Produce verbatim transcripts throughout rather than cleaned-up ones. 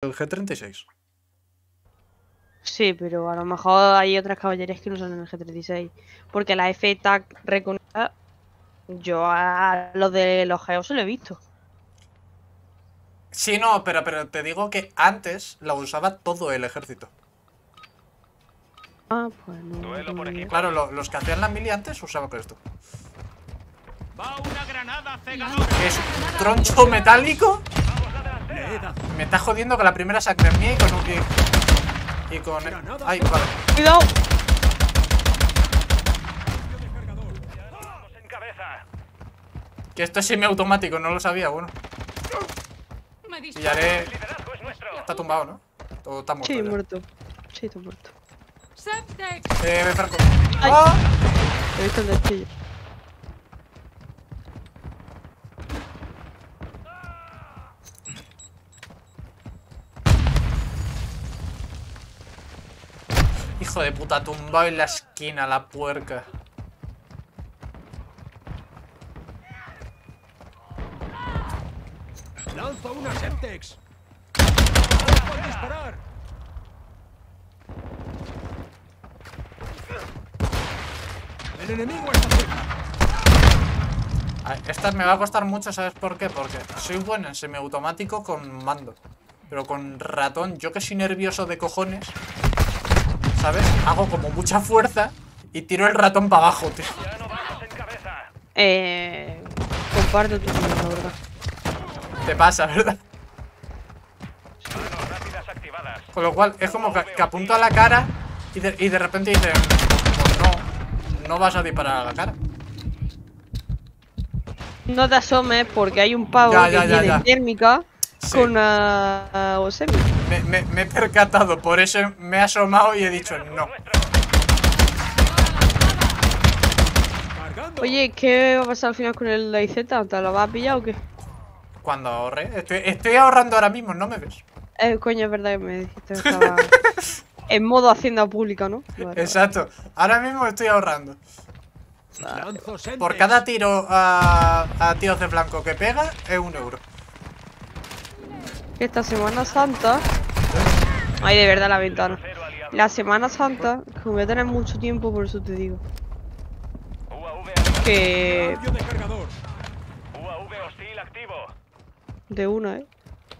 el G treinta y seis. Sí, pero a lo mejor hay otras caballerías que no son en el G treinta y seis. Porque la F T A C reconocida, yo a los de los Geos se lo he visto. Sí, no, pero, pero te digo que antes la usaba todo el ejército. Ah, pues no. Duelo por equipo. Claro, lo- los que hacían la mili antes usaban esto. Va una granada cegadora. Es un troncho metálico. Vamos adelante. Me está jodiendo con la primera sangre mía y con un... Y, y con... Ay, vale. ¡Cuidado! Vamos en cabeza. Que esto es semiautomático, no lo sabía, bueno. Me dispara. Pillaré... El liderazgo es nuestro. Está tumbado, ¿no? O está muerto Sí, ya. muerto. Sí, está muerto. Semtex. Eh, ve, Franco. Ay. ¡Ah! He visto el destello. Hijo de puta, tumbado en la esquina, la puerca. Lanza una Semtex. ¡Vamos a disparar! El enemigo está cerca. Ay, esta me va a costar mucho, ¿sabes por qué? Porque soy bueno en semiautomático con mando. Pero con ratón, yo que soy nervioso de cojones, ¿sabes? Hago como mucha fuerza y tiro el ratón para abajo, tío. Ya no vamos en cabeza. Eh. Comparto tu opinión, la verdad. Te pasa, ¿verdad? Manos rápidas activadas. Con lo cual, es como que, que apunto a la cara y de, y de repente dicen, pues no, no vas a disparar a la cara. No te asomes porque hay un pavo Ya, que ya, ya, tiene ya. térmica Sí. con una Osemi. Me, me- me he percatado, por eso me he asomado y he dicho no. Cargando. Oye, ¿qué va a pasar al final con el D I Z? ¿Te lo vas a pillar o qué? Cuando ahorre, estoy, estoy ahorrando ahora mismo, ¿no me ves? Eh, coño, es verdad que me dijiste que estaba en modo hacienda pública, ¿no? Vale, vale. Exacto, ahora mismo estoy ahorrando. Lanzo Semtex. Por cada tiro a, a tíos de blanco que pega, es un euro. Esta Semana Santa. Ay, de verdad, la ventana. Cero aliado. La Semana Santa, que voy a tener mucho tiempo, por eso te digo. U A V aliado. Que. Cambio de cargador. U A V hostil activo. De una, ¿eh?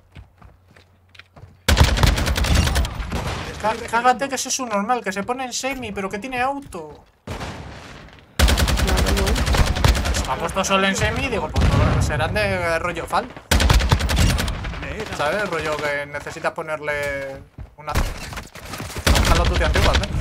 Cá- Cágate que ese es un normal, que se pone en semi, pero que tiene auto. Nada, no. Se me ha puesto solo en semi y digo, pues no, serán de rollo fal. Le he dado. ¿Sabes? Rollo que necesitas ponerle una... Ojalá tú te antiguas, ¿eh?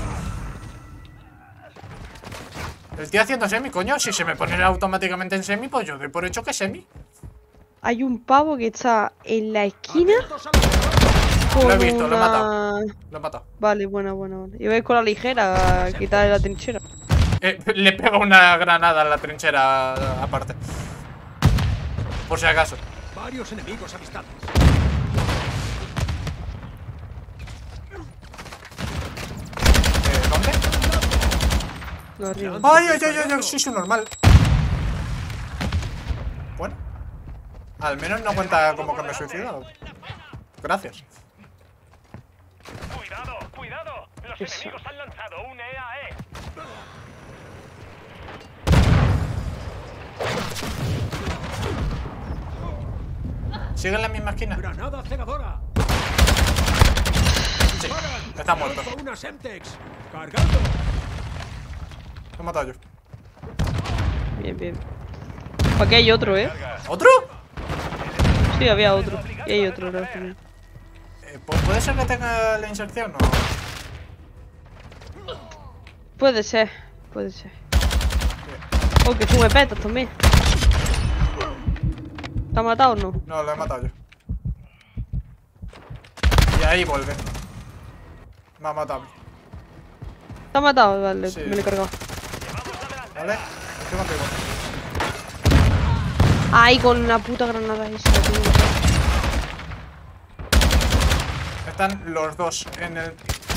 El tío haciendo semi, coño, si se me pone automáticamente en semi, pues yo doy por hecho que semi. Hay un pavo que está en la esquina con Lo he visto, lo he una- matado. Lo he matado. Vale, buena, buena, buena. Iba a ir con la ligera a quitarle la trinchera. Eh, le pego una granada en la trinchera aparte. Por si acaso. Varios enemigos avistados. Eh, ¿Dónde? No, arriba. ¡Ay, ay, ay, ay! ay, Sí, su normal. Bueno. Al menos no cuenta como que me he suicidado. Gracias. Cuidado, cuidado. Los Eso. enemigos han lanzado un E A E. ¿Sigue en la misma esquina? Granada cegadora. Sí. Está muerto. Lanzo una Semtex. Cargando. Lo he matado yo. Bien, bien. Aquí hay otro, ¿eh? ¿Otro? Sí, había otro. Y hay otro, ¿no? También. Eh, pues puede ser que tenga la inserción o... Puede ser, puede ser. Oh, que tú me petas también. ¿Te ha matado o no? No, lo he matado yo. Y ahí vuelve. Me ha matado. ¿Te ha matado? Vale, Sí. me lo he cargado. ¿Vale? Estoy contigo. Ay, con una puta granada esa, tío. Están los dos en el...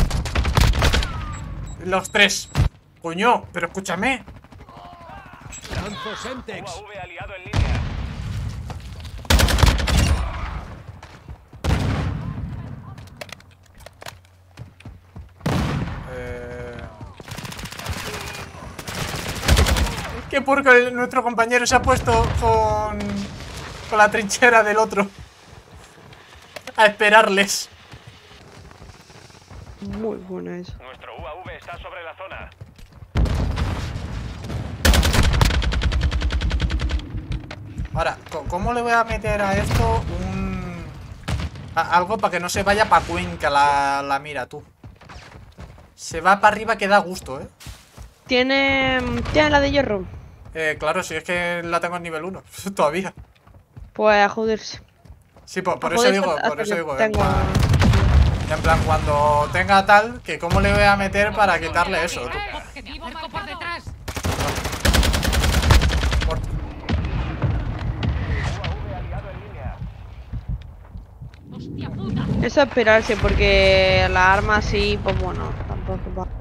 Los tres. Coño, pero escúchame. Lanzo Semtex. U A V aliado en línea. que puerco el- nuestro compañero se ha puesto con, con la trinchera del otro a esperarles. Muy bueno eso. Nuestro U A V está sobre la zona. Ahora, co- ¿cómo le voy a meter a esto un... a- algo para que no se vaya para Cuenca la, la mira, tú? Se va para arriba que da gusto, ¿eh? ¿Tiene, ¿Tiene la de hierro? Eh, claro, si es que la tengo en nivel uno, todavía. Pues a joderse. Sí, por, por A eso joderse digo, hasta por eso que digo, en tengo- plan, en plan, cuando tenga tal, que cómo le voy a meter para quitarle eso, tú. Objetivo marcado por detrás. Corta. Hostia puta. Eso es esperarse, porque la arma así, pues bueno, tampoco va.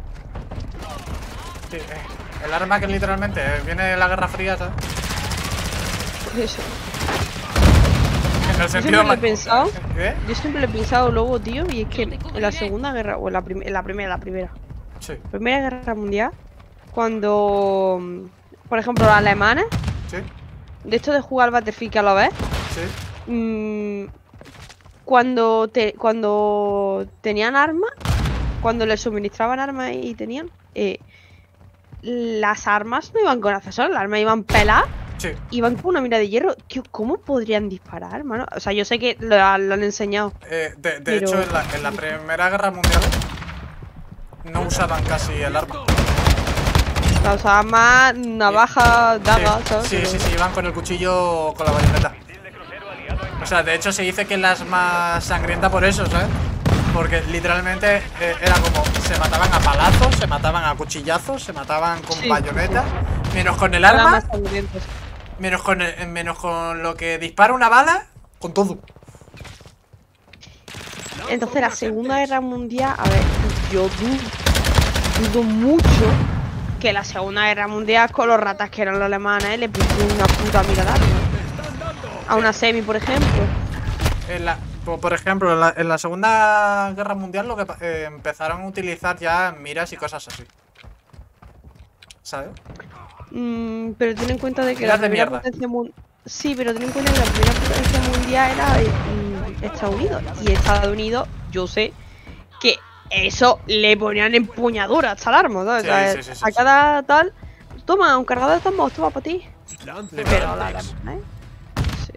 Sí, eh, el arma que literalmente eh, viene de la Guerra Fría, ¿sabes? Eso. En el Yo sentido siempre lo he más... pensado. ¿Qué? Yo siempre lo he pensado luego, tío, y es que en la segunda guerra, o en la, prim- en la primera, la primera. Sí, Primera Guerra Mundial, cuando, mm, por ejemplo, los alemanes, sí, de esto de jugar al Battlefield que a la vez, sí. mm, cuando, te, cuando tenían armas, cuando les suministraban armas y tenían, eh, las armas no iban con accesorios, las armas iban peladas, Sí, iban con una mira de hierro. Tío, ¿cómo podrían disparar, hermano? O sea, yo sé que lo, lo han enseñado. eh, de, de Pero- hecho en la, en la Primera Guerra Mundial no usaban casi el arma. O sea, más navaja, daga, Sí, ¿sabes? sí, Pero- sí, sí, iban con el cuchillo con la bayoneta. O sea, de hecho se dice que es la más sangrienta por eso, ¿sabes? Porque literalmente eh, era como, se mataban a palazos, se mataban a cuchillazos, se mataban con Sí, bayonetas, menos con el Eran arma, más sangrientos. menos con, el- menos con lo que dispara una bala, con todo. Entonces, la Segunda Guerra Mundial, a ver, yo dudo, dudo mucho que la Segunda Guerra Mundial, con los ratas que eran los alemanes, le pusieron una puta mira de arma. A una semi, por ejemplo. En la, por, por ejemplo, en la, en la Segunda Guerra Mundial lo que pa- eh, empezaron a utilizar ya miras y cosas así. ¿Sabes? Mm, pero ten en cuenta de que Miras la de primera mierda. potencia mundial. Sí, pero ten en cuenta que la primera potencia mundial era eh, mm, Estados Unidos. Y Estados Unidos, yo sé que eso le ponían empuñadura hasta el arma, ¿sabes? Sí, O sea, sí, sí, sí, a sí. cada tal. Toma, un cargador de tomos, toma para ti. Lanza Pero la Semtex. alemana, ¿eh? Sí.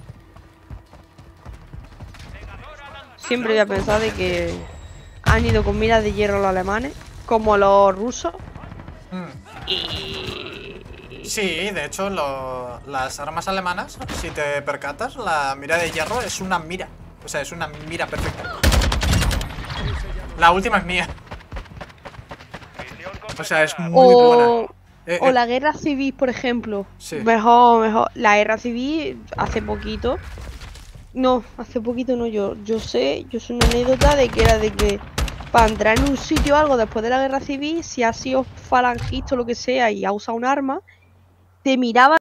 Siempre voy a pensar de que han ido con miras de hierro los alemanes, como los rusos. Mm. Y. Sí, de hecho, lo- las armas alemanas, si te percatas, la mira de hierro es una mira. O sea, es una mira perfecta. La última es mía. O sea, es muy O, buena. Eh, o eh, la guerra civil, por ejemplo. Sí. Mejor, mejor. La guerra civil, hace poquito. No, hace poquito no, yo. Yo sé, yo sé una anécdota de que era de que para entrar en un sitio o algo después de la guerra civil, si has sido falangista o lo que sea y has usado un arma, te miraba